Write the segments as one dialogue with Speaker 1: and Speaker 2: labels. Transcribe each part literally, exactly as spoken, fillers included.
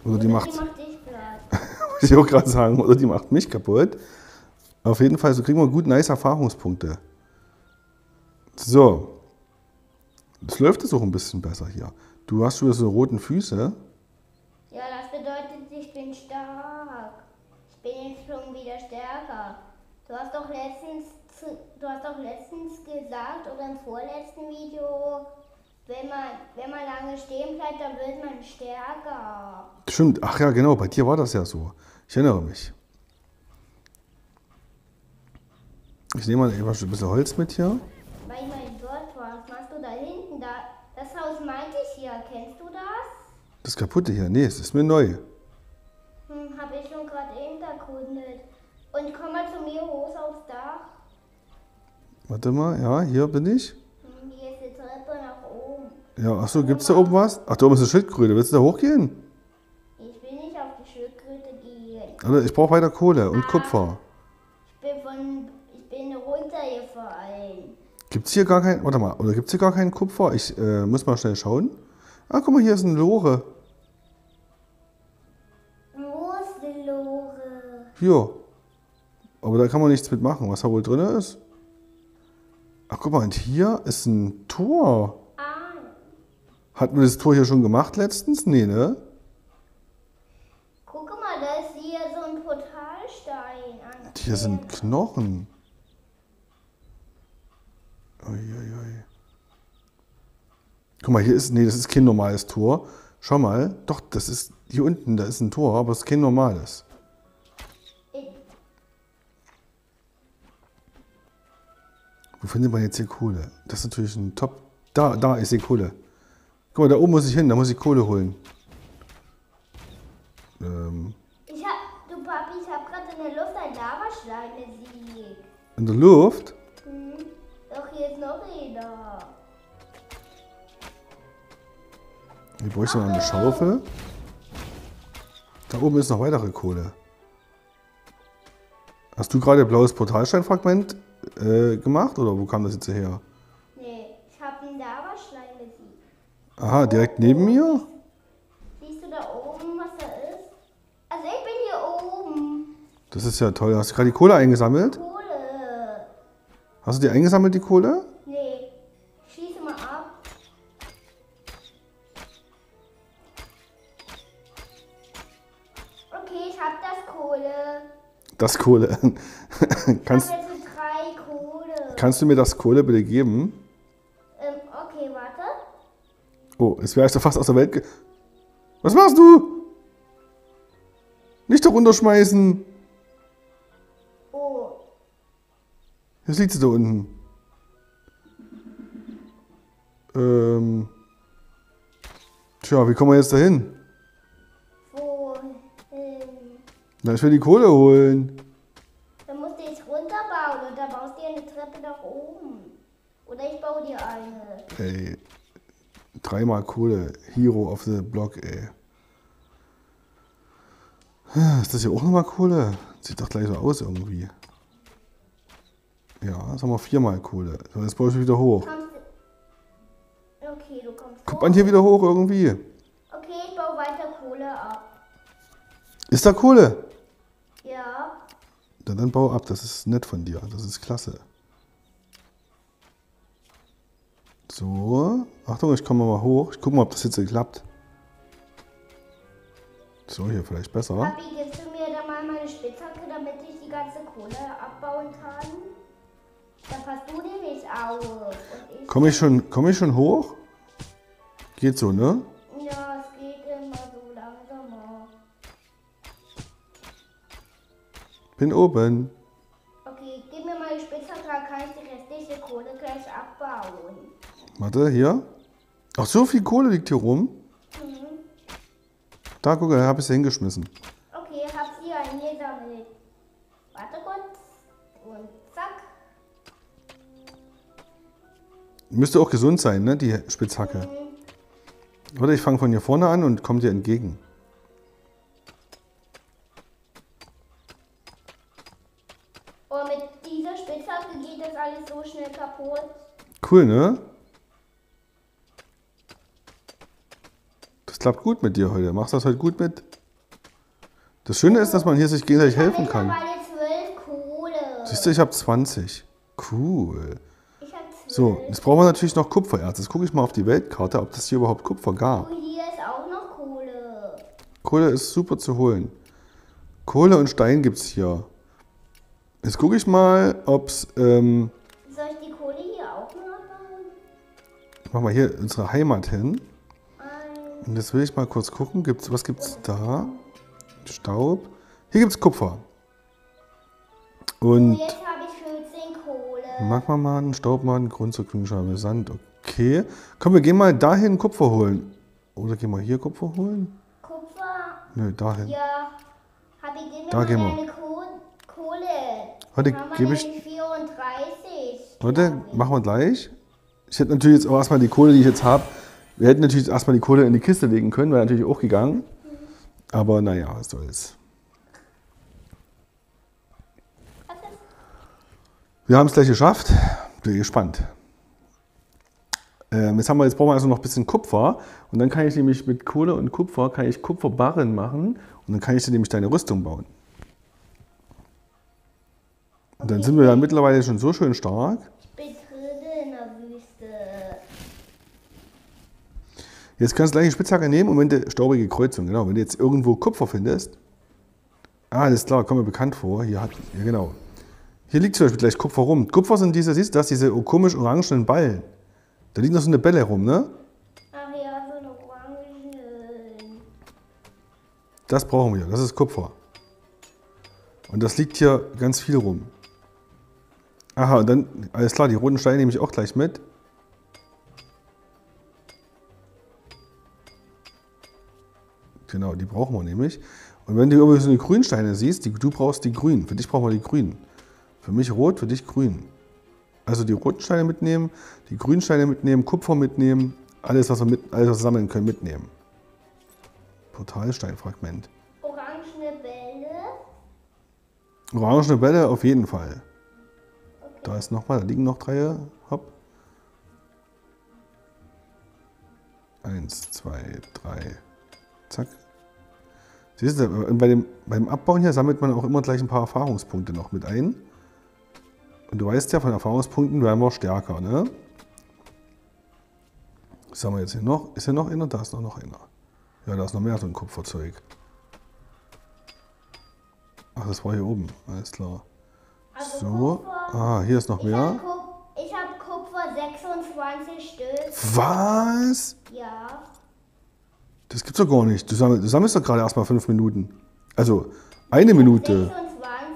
Speaker 1: Oder die
Speaker 2: Oder
Speaker 1: macht,
Speaker 2: die macht dich platt.
Speaker 1: muss ich auch gerade sagen, oder die macht mich kaputt. Auf jeden Fall, so kriegen wir gut nice Erfahrungspunkte. So. Das läuft jetzt auch ein bisschen besser hier. Du hast schon wieder so roten Füße.
Speaker 2: Ja, das bedeutet, ich bin stark. Ich bin jetzt schon wieder stärker. Du hast doch letztens, zu- du hast doch letztens gesagt, oder im vorletzten Video, wenn man, wenn man lange stehen bleibt, dann wird man stärker.
Speaker 1: Stimmt, ach ja, genau, bei dir war das ja so. Ich erinnere mich. Ich nehme mal eben ein bisschen Holz mit hier.
Speaker 2: Weil ich mal dort war. Was machst du da hinten? Da, das Haus meinte ich hier. Kennst du das?
Speaker 1: Das kaputte hier, nee, es ist mir neu.
Speaker 2: Hm, habe ich schon gerade eben erkundet. Und komm mal zu mir hoch aufs Dach.
Speaker 1: Warte mal, ja, hier bin ich.
Speaker 2: Hm, hier ist die Treppe nach oben.
Speaker 1: Ja, achso, gibt's da oben was? Ach, da oben ist eine Schildkröte. Willst du da hochgehen?
Speaker 2: Ich will nicht auf die Schildkröte gehen.
Speaker 1: Alter, ich brauche weiter Kohle und Kupfer.
Speaker 2: Ich bin von, ich bin runtergefallen.
Speaker 1: Gibt's hier gar kein, warte mal, oder gibt's hier gar keinen Kupfer? Ich äh, muss mal schnell schauen. Ah, guck mal, hier ist eine Lore.
Speaker 2: Wo ist die Lore?
Speaker 1: Hier. Aber da kann man nichts mitmachen, was da wohl drin ist. Ach, guck mal, und hier ist ein Tor.
Speaker 2: Ah,
Speaker 1: Hatten wir das Tor hier schon gemacht letztens? Nee, ne?
Speaker 2: guck mal, da ist hier so ein Portalstein. an-
Speaker 1: Hier sind Knochen. Uiuiui. Guck mal, hier ist, nee, das ist kein normales Tor. Schau mal, doch, das ist, hier unten, da ist ein Tor, aber es ist kein normales.
Speaker 2: Ich-
Speaker 1: Wo findet man jetzt hier Kohle? Das ist natürlich ein Top. Da, da ist die Kohle. Guck mal, da oben muss ich hin, da muss ich Kohle holen. Ähm,
Speaker 2: Ich hab, du Papi, ich hab gerade in der Luft ein Lavaschleim besiegt.
Speaker 1: in der Luft?
Speaker 2: Hm, doch hier ist noch einer.
Speaker 1: Hier bräuchte man eine Schaufel. Da oben ist noch weitere Kohle. Hast du gerade blaues Portalsteinfragment äh, gemacht oder wo kam das jetzt her?
Speaker 2: Nee, ich hab einen Lavaschleim besiegt.
Speaker 1: Aha, direkt neben mir?
Speaker 2: Siehst du da oben, was da ist? Also ich bin hier oben.
Speaker 1: Das ist ja toll. Hast du gerade die Kohle eingesammelt?
Speaker 2: Kohle.
Speaker 1: Hast du die eingesammelt, die Kohle?
Speaker 2: Nee, schieße mal ab. Okay, ich hab das Kohle.
Speaker 1: Das Kohle.
Speaker 2: Ich
Speaker 1: kannst,
Speaker 2: hab jetzt drei Kohle.
Speaker 1: kannst du mir das Kohle bitte geben?
Speaker 2: Ähm, okay, warte.
Speaker 1: Oh, jetzt wäre ich da fast aus der Welt ge... Was machst du? Nicht da runterschmeißen.
Speaker 2: Oh,
Speaker 1: Jetzt liegt sie da unten. Ähm... Tja, wie kommen wir jetzt dahin?
Speaker 2: wo? Ähm,
Speaker 1: Na, ich will die Kohle holen.
Speaker 2: dann musst du jetzt runterbauen und dann baust du dir eine Treppe nach oben. Oder ich baue dir eine.
Speaker 1: Ey, dreimal Kohle. Hero of the Block, ey. Ist das hier auch nochmal Kohle? Sieht doch gleich so aus irgendwie. Ja, jetzt haben wir viermal Kohle. So, jetzt baue ich wieder hoch.
Speaker 2: Kommst du? Okay, du kommst
Speaker 1: Kommt
Speaker 2: hoch.
Speaker 1: man hier wieder hoch irgendwie?
Speaker 2: Okay, ich baue weiter Kohle ab.
Speaker 1: Ist da Kohle?
Speaker 2: Ja.
Speaker 1: Dann, dann bau ab, das ist nett von dir. Das ist klasse. So, Achtung, ich komme mal hoch. Ich gucke mal, ob das jetzt klappt. So, hier vielleicht besser.
Speaker 2: Papi, gibst du mir da mal meine Spitzhacke, damit ich die ganze Kohle abbauen kann? Dann passt du nämlich auf. Und ich
Speaker 1: Komme ich, schon, komm ich schon hoch? Geht so, ne?
Speaker 2: Ja, es geht immer so langsamer.
Speaker 1: Bin oben.
Speaker 2: Okay, gib mir mal die Spitzhacke, dann kann ich die restliche Kohle gleich abbauen.
Speaker 1: Warte, hier. Ach, so viel Kohle liegt hier rum.
Speaker 2: Mhm.
Speaker 1: Da, guck, da habe ich sie hingeschmissen.
Speaker 2: Okay, hab sie eingesammelt. Warte kurz. Und zack.
Speaker 1: Müsste auch gesund sein, ne, die Spitzhacke.
Speaker 2: Mhm.
Speaker 1: Warte, ich fange von hier vorne an und komme dir entgegen.
Speaker 2: Und mit dieser Spitzhacke geht das alles so schnell kaputt.
Speaker 1: Cool, ne? Das klappt gut mit dir heute. Machst du das heute gut mit? Das Schöne ist, dass man hier sich gegenseitig
Speaker 2: Ich habe
Speaker 1: helfen kann.
Speaker 2: mittlerweile zwölf Kohle.
Speaker 1: Siehst du, ich habe zwanzig. Cool.
Speaker 2: Ich habe zwölf.
Speaker 1: So, jetzt brauchen wir natürlich noch Kupfererz. Jetzt gucke ich mal auf die Weltkarte, ob das hier überhaupt Kupfer gab.
Speaker 2: Oh, hier ist auch noch Kohle.
Speaker 1: Kohle ist super zu holen. Kohle und Stein gibt es hier. Jetzt gucke ich mal, ob es... Ähm,
Speaker 2: Soll ich die Kohle hier auch mal abbauen?
Speaker 1: ich mache mal hier unsere Heimat hin.
Speaker 2: Ein.
Speaker 1: Und jetzt will ich mal kurz gucken, gibt's, was gibt es da? Staub. Hier gibt es Kupfer. Und
Speaker 2: Jetzt habe ich vierzehn Kohle.
Speaker 1: Magmamaden, Staubmaden, Grundstock, Grünscheibe, Sand. Okay. Komm, wir gehen mal dahin Kupfer holen. Oder gehen wir hier Kupfer holen?
Speaker 2: Kupfer?
Speaker 1: Nö, dahin.
Speaker 2: Ja. Habe ich gebe
Speaker 1: Da
Speaker 2: mir
Speaker 1: gehen
Speaker 2: mal
Speaker 1: wir.
Speaker 2: eine Ko Kohle.
Speaker 1: Warte,
Speaker 2: Dann haben wir
Speaker 1: gebe ich-
Speaker 2: nämlich vierunddreißig.
Speaker 1: Warte,
Speaker 2: glaub ich.
Speaker 1: machen wir gleich. Ich hätte natürlich jetzt auch erstmal die Kohle, die ich jetzt habe. Wir hätten natürlich erstmal die Kohle in die Kiste legen können, wäre natürlich auch gegangen. Aber naja, was soll's.
Speaker 2: Was ist?
Speaker 1: Wir haben es gleich geschafft. Bin gespannt. Ähm, jetzt, haben wir, jetzt brauchen wir also noch ein bisschen Kupfer. Und dann kann ich nämlich mit Kohle und Kupfer kann ich Kupferbarren machen. Und dann kann ich dir nämlich deine Rüstung bauen. Und dann sind wir ja mittlerweile schon so schön stark.
Speaker 2: Ich bin drin in der Wüste.
Speaker 1: Jetzt kannst du gleich eine Spitzhacke nehmen und wenn du staubige Kreuzung, genau, wenn du jetzt irgendwo Kupfer findest. Ah, alles klar, kommt mir bekannt vor. Hier hat, ja genau. Hier liegt zum Beispiel gleich Kupfer rum. Kupfer sind diese, siehst du das, diese komisch orangenen Ballen. Da liegt noch so eine Bälle rum, ne?
Speaker 2: Ach ja, so eine Orangen.
Speaker 1: Das brauchen wir, das ist Kupfer. Und das liegt hier ganz viel rum. Aha, und dann, alles klar, die roten Steine nehme ich auch gleich mit. Genau, die brauchen wir nämlich. Und wenn du irgendwie so eine Grünsteine siehst, die, du brauchst die grünen. Für dich brauchen wir die grünen. Für mich rot, für dich grün. Also die roten Steine mitnehmen, die grünen Steine mitnehmen, Kupfer mitnehmen, alles was wir, mit, alles, was wir sammeln können, mitnehmen. Portalsteinfragment.
Speaker 2: Orangene Bälle.
Speaker 1: Orangene Bälle auf jeden Fall.
Speaker 2: Okay.
Speaker 1: Da ist noch mal, da liegen noch drei. Hopp. Eins, zwei, drei. Zack. Siehst du, bei dem, beim Abbauen hier sammelt man auch immer gleich ein paar Erfahrungspunkte noch mit ein. Und du weißt ja, von Erfahrungspunkten werden wir stärker, ne? Was haben wir jetzt hier noch? Ist hier noch einer? Da ist noch, noch einer. Ja, da ist noch mehr so ein Kupferzeug. Ach, das war hier oben. Alles klar.
Speaker 2: Also
Speaker 1: So.
Speaker 2: Kupfer.
Speaker 1: Ah, hier ist noch
Speaker 2: Ich
Speaker 1: mehr.
Speaker 2: habe Kup ich hab Kupfer sechsundzwanzig Stück.
Speaker 1: Was?
Speaker 2: Ja.
Speaker 1: Das gibt's doch gar nicht. Du sammelst, du sammelst doch gerade erst mal fünf Minuten. Also eine Minute.
Speaker 2: sechsundzwanzig.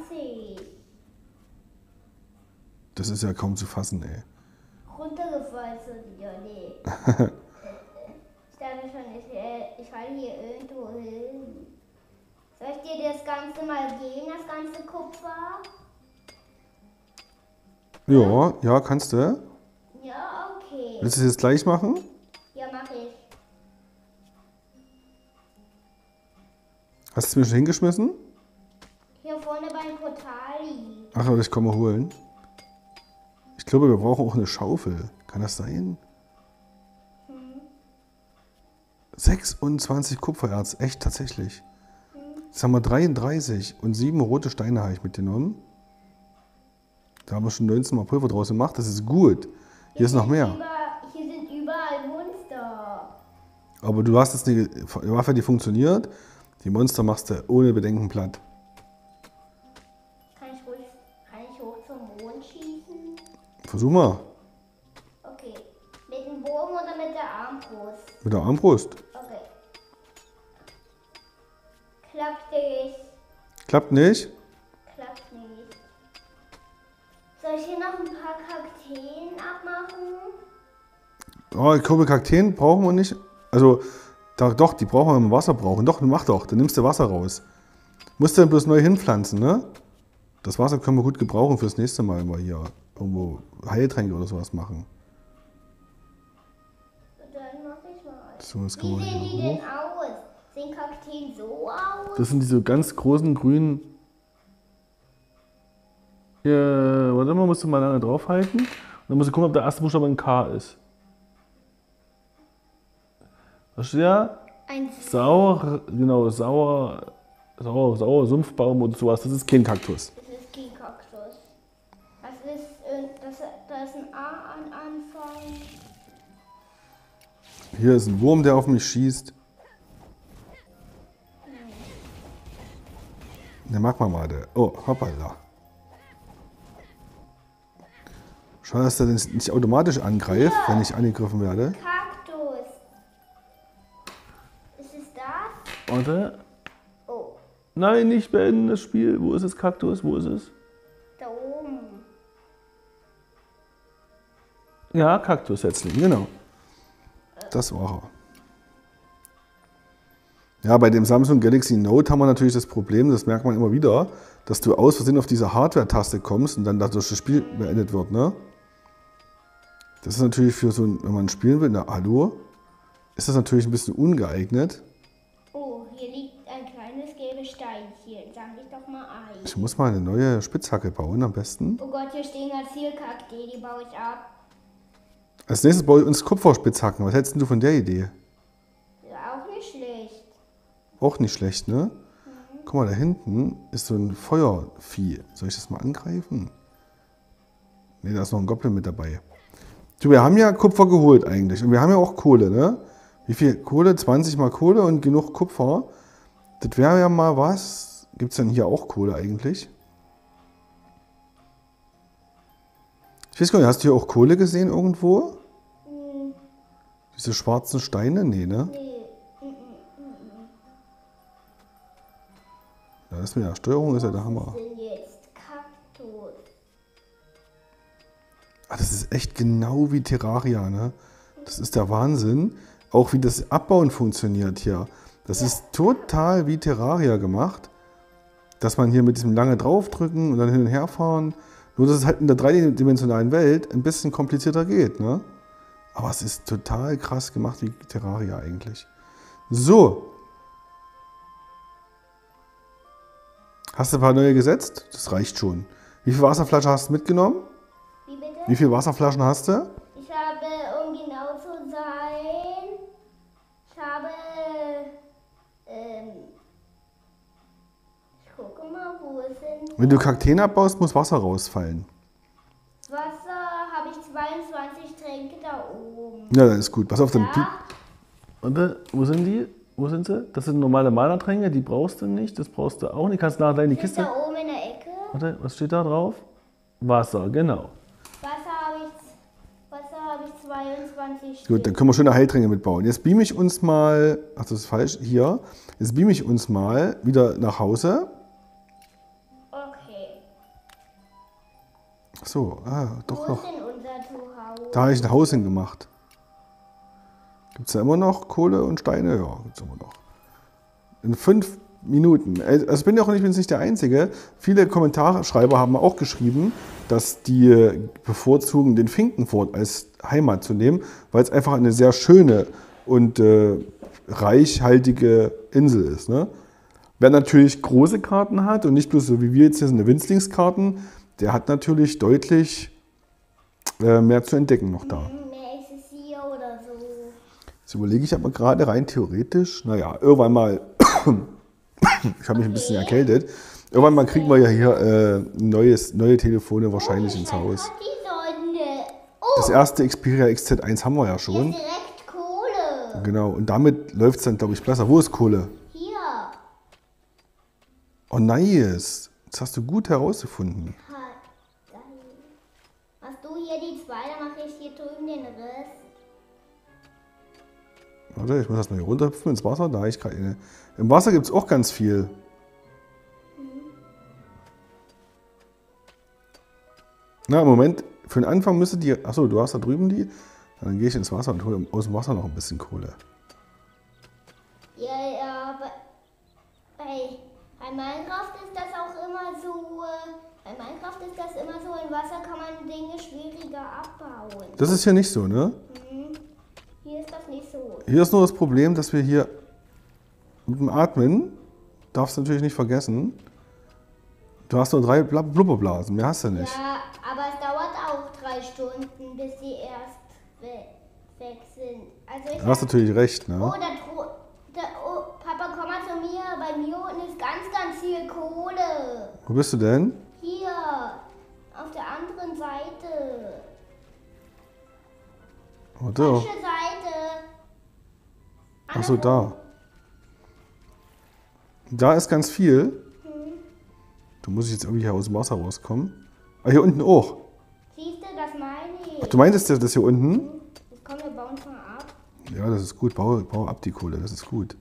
Speaker 1: Das ist ja kaum zu fassen, ey.
Speaker 2: Runtergefallen zu dir, nee. ich dachte schon, ich, äh, ich falle hier irgendwo hin. Soll ich dir das Ganze mal geben, das ganze Kupfer?
Speaker 1: Ja, ja, kannst du.
Speaker 2: Ja, okay.
Speaker 1: Willst du es jetzt gleich machen?
Speaker 2: Ja, mach ich.
Speaker 1: Hast du es mir schon hingeschmissen?
Speaker 2: Hier vorne beim Portal liegt.
Speaker 1: Ach, aber ich komme holen. Ich glaube, wir brauchen auch eine Schaufel. Kann das sein?
Speaker 2: Hm.
Speaker 1: sechsundzwanzig Kupfererz, echt tatsächlich. Jetzt haben wir dreiunddreißig und sieben rote Steine habe ich mitgenommen. Da haben wir schon neunzehn Mal Pulver draus gemacht, das ist gut. Hier ist noch
Speaker 2: sind
Speaker 1: mehr.
Speaker 2: Über, hier sind überall Monster.
Speaker 1: Aber du hast jetzt eine Waffe, die funktioniert. Die Monster machst du ohne Bedenken platt.
Speaker 2: Kann ich, ruhig, kann ich hoch zum Mond schießen?
Speaker 1: Versuch mal.
Speaker 2: Okay. Mit dem Bogen oder mit der Armbrust?
Speaker 1: Mit der Armbrust.
Speaker 2: Okay. Klappt nicht.
Speaker 1: Klappt nicht?
Speaker 2: Klappt nicht. Soll ich hier noch ein paar Kakteen abmachen?
Speaker 1: Oh, ich glaube, Kakteen brauchen wir nicht. Also, da, doch, die brauchen wir, wenn wir Wasser brauchen. Doch, mach doch, dann nimmst du Wasser raus. Musst du dann bloß neu hinpflanzen, ne? Das Wasser können wir gut gebrauchen fürs nächste Mal, wenn wir hier irgendwo Heiltränke oder sowas machen.
Speaker 2: Dann mach ich mal.
Speaker 1: So, jetzt
Speaker 2: Wie
Speaker 1: können wir
Speaker 2: sehen die
Speaker 1: hier
Speaker 2: denn
Speaker 1: hoch.
Speaker 2: aus? Sehen Kakteen so aus?
Speaker 1: Das sind diese ganz großen grünen. Hier, warte mal, musst du mal lange draufhalten. Und dann musst du gucken, ob der erste Buchstabe ein K ist. Was steht da?
Speaker 2: Ein
Speaker 1: Sauer, genau, sauer, Sauer, sauer, Sumpfbaum oder sowas. Das ist kein Kaktus.
Speaker 2: Das ist kein Kaktus. Das ist, äh, das, da ist ein A an Anfang.
Speaker 1: Hier ist ein Wurm, der auf mich schießt. Ne, mag man mal. Der. Oh, hoppala. Schade, dass der nicht automatisch angreift, ja, wenn ich angegriffen werde.
Speaker 2: Kaktus. Ist es das?
Speaker 1: Warte.
Speaker 2: Oh.
Speaker 1: Nein, nicht beenden das Spiel. Wo ist das Kaktus? Wo ist es?
Speaker 2: Da oben.
Speaker 1: Ja, Kaktussetzling, genau. Das war er. Ja, bei dem Samsung Galaxy Note haben wir natürlich das Problem, das merkt man immer wieder, dass du aus Versehen auf diese Hardware-Taste kommst und dann dadurch das Spiel beendet wird, ne? Das ist natürlich für so ein, wenn man spielen will, na hallo, ist das natürlich ein bisschen ungeeignet.
Speaker 2: Oh, hier liegt ein kleines gelbes Steinchen. Sag ich doch mal ein.
Speaker 1: Ich muss mal eine neue Spitzhacke bauen am besten.
Speaker 2: Oh Gott, hier stehen ganz viele Kakteen, die baue ich ab.
Speaker 1: Als nächstes baue ich uns Kupferspitzhacken. Was hältst du von der Idee?
Speaker 2: Ja, auch nicht schlecht.
Speaker 1: Auch nicht schlecht, ne? Mhm. Guck mal, da hinten ist so ein Feuervieh. Soll ich das mal angreifen? Ne, da ist noch ein Goblin mit dabei. Du, wir haben ja Kupfer geholt eigentlich. Und wir haben ja auch Kohle, ne? Wie viel Kohle? zwanzig mal Kohle und genug Kupfer. Das wäre ja mal was. Gibt es denn hier auch Kohle eigentlich? Ich weiß gar nicht, hast du hier auch Kohle gesehen irgendwo?
Speaker 2: Mhm.
Speaker 1: Diese schwarzen Steine? Nee, ne?
Speaker 2: Nee.
Speaker 1: Ja, das mit der Steuerung ist ja der Hammer.
Speaker 2: Was ist denn jetzt Kaktus?
Speaker 1: Ah, das ist echt genau wie Terraria, ne? Das ist der Wahnsinn. Auch wie das Abbauen funktioniert hier. Das ist total wie Terraria gemacht. Dass man hier mit diesem lange draufdrücken und dann hin und her fahren. Nur, dass es halt in der dreidimensionalen Welt ein bisschen komplizierter geht, ne? Aber es ist total krass gemacht wie Terraria eigentlich. So. Hast du ein paar neue gesetzt? Das reicht schon. Wie viele Wasserflaschen hast du mitgenommen?
Speaker 2: Wie bitte?
Speaker 1: Wie viele Wasserflaschen hast du?
Speaker 2: Ich habe, um genau zu sein, ich habe, ähm, ich gucke mal, wo es sind.
Speaker 1: Wenn du Kakteen abbaust, muss Wasser rausfallen.
Speaker 2: Wasser habe ich zweiundzwanzig Tränke da oben.
Speaker 1: Ja, dann ist gut. Pass auf, dann
Speaker 2: Ja.
Speaker 1: piep. Warte, wo sind die? Wo sind sie? Das sind normale Mana-Tränke, die brauchst du nicht. Das brauchst du auch nicht. Kannst nachher in die
Speaker 2: Das ist
Speaker 1: Kiste.
Speaker 2: da oben in der Ecke.
Speaker 1: Warte, was steht da drauf? Wasser, genau.
Speaker 2: Wasser habe ich, Wasser habe ich zweiundzwanzig Stück.
Speaker 1: Gut, dann können wir schöne Heiltränke mitbauen. Jetzt beam ich uns mal, ach, das ist falsch, hier. Jetzt beam ich uns mal wieder nach Hause.
Speaker 2: Okay.
Speaker 1: Ach so, ah, doch
Speaker 2: Wo
Speaker 1: noch.
Speaker 2: ist denn unser Zuhause?
Speaker 1: Da habe ich ein Haus hingemacht. Gibt es da immer noch Kohle und Steine? Ja, gibt es immer noch. In fünf Minuten. Also ich bin ja auch nicht, bin nicht der Einzige. Viele Kommentarschreiber haben auch geschrieben, dass die bevorzugen, den Finkenfurt als Heimat zu nehmen, weil es einfach eine sehr schöne und äh, reichhaltige Insel ist. Ne? Wer natürlich große Karten hat und nicht bloß so wie wir jetzt hier sind, eine Winzlingskarten, der hat natürlich deutlich äh, mehr zu entdecken noch da.
Speaker 2: Mehr ist es hier oder so.
Speaker 1: Jetzt überlege ich aber gerade rein theoretisch, naja, irgendwann mal, ich habe mich ein bisschen erkältet, irgendwann mal kriegen wir ja hier äh, neues, neue Telefone wahrscheinlich ins Haus.
Speaker 2: Die Sonne. Oh,
Speaker 1: Das erste Xperia X Z eins haben wir ja
Speaker 2: hier
Speaker 1: schon.
Speaker 2: ist direkt Kohle.
Speaker 1: Genau, und damit läuft es dann, glaube ich, besser. Wo ist Kohle?
Speaker 2: Hier.
Speaker 1: Oh, nice. Das hast du gut herausgefunden.
Speaker 2: Ha, geil. Hast du hier die zwei, dann mache ich hier drüben den Rest.
Speaker 1: Warte, ich muss das mal hier runterhüpfen ins Wasser. Da habe ich gerade eine. Im Wasser gibt es auch ganz viel. Na, im Moment, für den Anfang müsste die. Achso, du hast da drüben die. Dann gehe ich ins Wasser und hole aus dem Wasser noch ein bisschen Kohle.
Speaker 2: Ja, ja, aber bei, bei Minecraft ist das auch immer so. äh, Bei Minecraft ist das immer so, im Wasser kann man Dinge schwieriger abbauen.
Speaker 1: Das ist hier nicht so, ne?
Speaker 2: Mhm. Hier ist das nicht so.
Speaker 1: Hier ist nur das Problem, dass wir hier mit dem Atmen, darfst du natürlich nicht vergessen, du hast nur drei Bla- Blubberblasen, mehr hast du nicht.
Speaker 2: Ja, aber es dauert auch drei Stunden, bis sie erst we weg sind. Also ich
Speaker 1: Du hast natürlich recht,
Speaker 2: oh,
Speaker 1: ne?
Speaker 2: da, dro- da, oh, Papa, komm mal zu mir. Bei mir unten ist ganz, Kohle.
Speaker 1: Wo bist du denn?
Speaker 2: Hier, auf der anderen Seite.
Speaker 1: Warte.
Speaker 2: Falsche Seite.
Speaker 1: Achso, da. Da ist ganz viel.
Speaker 2: Hm.
Speaker 1: Da muss ich jetzt irgendwie hier aus dem Wasser rauskommen. Ah, hier unten auch.
Speaker 2: Siehst du, das meine ich.
Speaker 1: Ach, du meintest das hier unten?
Speaker 2: Jetzt kommen wir bauen schon ab.
Speaker 1: Ja, das ist gut. Bau, bau ab die Kohle, das ist gut.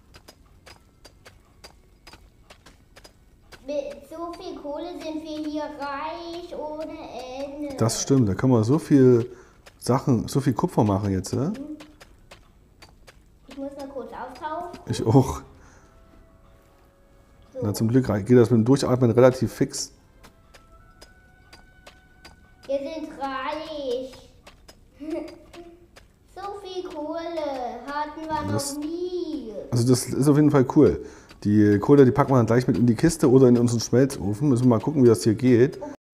Speaker 2: Mit so viel Kohle sind wir hier reich ohne Ende.
Speaker 1: Das stimmt, da kann man so viel Sachen, so viel Kupfer machen jetzt. Ja?
Speaker 2: Ich muss mal kurz auftauchen.
Speaker 1: Ich auch.
Speaker 2: So.
Speaker 1: Na, zum Glück geht das mit dem Durchatmen relativ fix.
Speaker 2: Wir sind reich. So viel Kohle hatten wir
Speaker 1: Das-
Speaker 2: noch nie.
Speaker 1: Also das ist auf jeden Fall cool. Die Kohle, die packen wir dann gleich mit in die Kiste oder in unseren Schmelzofen. Müssen wir mal gucken, wie das hier geht.